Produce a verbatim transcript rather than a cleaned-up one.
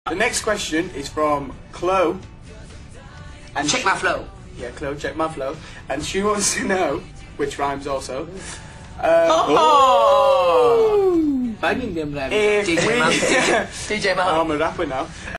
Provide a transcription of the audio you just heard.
The next question is from Chloe. And check my flow. Yeah, Chloe, check my flow. And she wants to know, which rhymes also. Um, oh! Banging them rhymes. If D J we- Man. D J Man. I'm a rapper now.